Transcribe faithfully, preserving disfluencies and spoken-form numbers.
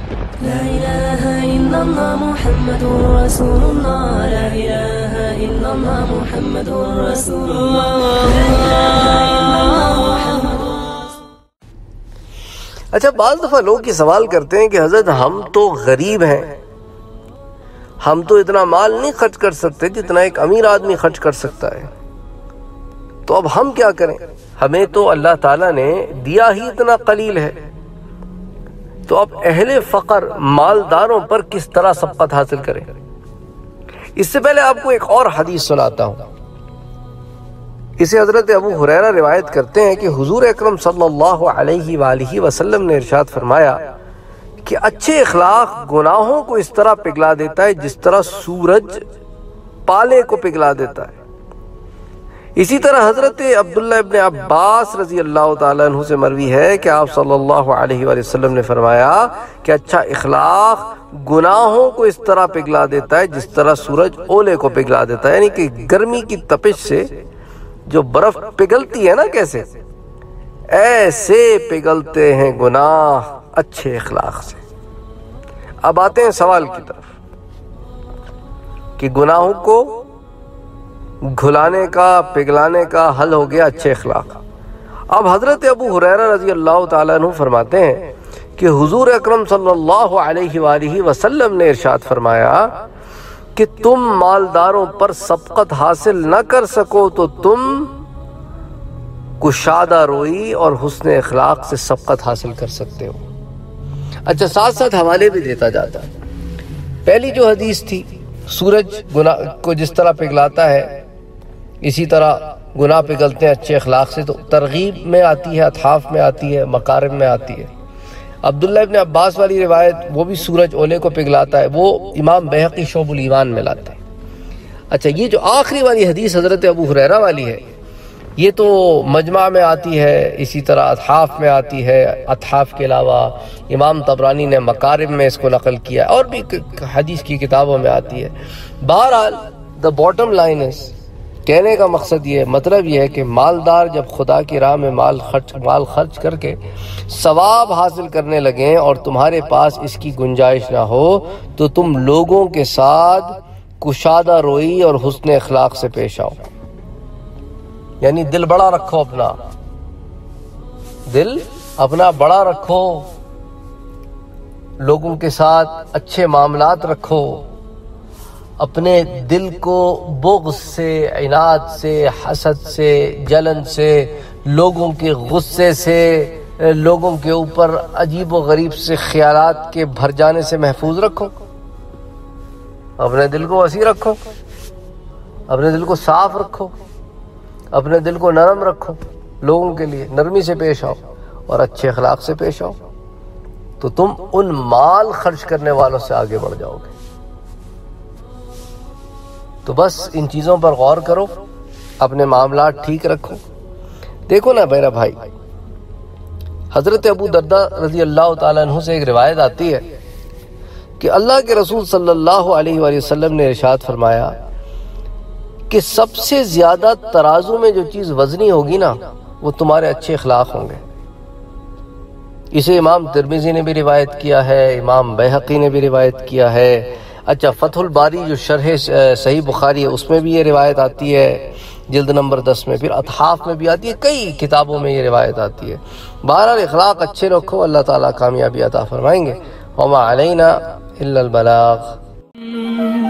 لا إله إلا الله محمد رسول الله لا إله إلا الله محمد رسول الله لا إله إلا الله محمد. اچھا بعض دفعہ لوگ یہ سوال کرتے ہیں کہ حضرت ہم تو غریب ہیں، ہم تو اتنا مال نہیں خرچ کر سکتے جتنا ایک امیر آدمی خرچ کر سکتا ہے، تو اب ہم کیا کریں؟ ہمیں تو اللہ تعالیٰ نے دیا ہی اتنا قلیل ہے، تو اب اہل فقر مالداروں پر کس طرح سبقت حاصل کریں؟ اس سے پہلے آپ کو ایک اور حدیث سناتا ہوں. اسے حضرت ابو ہریرہ روایت کرتے ہیں کہ حضور اکرم صلی اللہ علیہ وآلہ وسلم نے ارشاد فرمایا کہ اچھے اخلاق گناہوں کو اس طرح پگھلا دیتا ہے جس طرح سورج پالے کو پگھلا دیتا ہے. اسی طرح حضرت عبداللہ ابن عباس رضی اللہ تعالیٰ عنہ سے مروی ہے کہ آپ صلی اللہ علیہ وآلہ وسلم نے فرمایا کہ اچھا اخلاق گناہوں کو اس طرح پگھلا دیتا ہے جس طرح سورج اولے کو پگھلا دیتا ہے، یعنی کہ گرمی کی تپش سے جو برف پگھلتی ہے نا کیسے، ایسے پگھلتے ہیں گناہ اچھے اخلاق سے. اب آتے ہیں سوال کی طرف کہ گناہوں کو گھلانے کا پگھلانے کا حل ہو گیا اچھے اخلاق. اب حضرت ابو ہریرہ رضی اللہ تعالیٰ عنہ فرماتے ہیں کہ حضور اکرم صلی اللہ علیہ وآلہ وسلم نے ارشاد فرمایا کہ تم مالداروں پر سبقت حاصل نہ کر سکو تو تم کشادہ روئی اور حسن اخلاق سے سبقت حاصل کر سکتے ہو. اچھا ساتھ ساتھ حوالے بھی دیتا جاتا ہے. پہلی جو حدیث تھی سورج گناہ کو جس طرح پگھلاتا ہے اسی طرح گناہ پگھلتے ہیں اچھے اخلاق سے، تو ترغیب میں آتی ہے، اتحاف میں آتی ہے، مکارم میں آتی ہے. عبداللہ ابن عباس والی روایت وہ بھی سورج اولے کو پگھلاتا ہے، وہ امام بہقی شعب الایمان میں لاتا ہے. اچھا یہ جو آخری والی حدیث حضرت ابو ہریرہ والی ہے یہ تو مجمع میں آتی ہے، اسی طرح اتحاف میں آتی ہے. اتحاف کے علاوہ امام طبرانی نے مکارم میں اس کو نقل کیا اور بھی حدیث کی کتابوں میں آتی ہے. بہرحال دا باٹم لائن ہے، کہنے کا مقصد یہ مطلب یہ ہے کہ مالدار جب خدا کی راہ میں مال خرچ مال خرچ کر کے ثواب حاصل کرنے لگیں اور تمہارے پاس اس کی گنجائش نہ ہو تو تم لوگوں کے ساتھ کشادہ روئی اور حسن اخلاق سے پیش آؤ. یعنی دل بڑا رکھو، اپنا دل اپنا بڑا رکھو، لوگوں کے ساتھ اچھے معاملات رکھو، اپنے دل کو بغض سے، عناد سے، حسد سے، جلن سے، لوگوں کے غصے سے، لوگوں کے اوپر عجیب و غریب سے خیالات کے بھر جانے سے محفوظ رکھو. اپنے دل کو وسیع رکھو، اپنے دل کو صاف رکھو، اپنے دل کو نرم رکھو، لوگوں کے لیے نرمی سے پیش آؤ اور اچھے اخلاق سے پیش آؤ، تو تم ان مال خرچ کرنے والوں سے آگے بڑھ جاؤ گے. تو بس ان چیزوں پر غور کرو، اپنے معاملات ٹھیک رکھو. دیکھو نا میرا بھائی، حضرت ابو درداء رضی اللہ تعالیٰ عنہ سے ایک روایت آتی ہے کہ اللہ کے رسول صلی اللہ علیہ وآلہ وسلم نے ارشاد فرمایا کہ سب سے زیادہ ترازو میں جو چیز وزنی ہوگی نا وہ تمہارے اچھے اخلاق ہوں گے. اسے امام ترمذی نے بھی روایت کیا ہے، امام بہقی نے بھی روایت کیا ہے. اچھا فتح الباری جو شرح صحیح بخاری ہے اس میں بھی یہ روایت آتی ہے جلد نمبر دس میں، پھر اتحاف میں بھی آتی ہے، کئی کتابوں میں یہ روایت آتی ہے. بہرحال اخلاق اچھے رکھو، اللہ تعالیٰ کامیابی عطا فرمائیں گے. وما علینا الا البلاغ.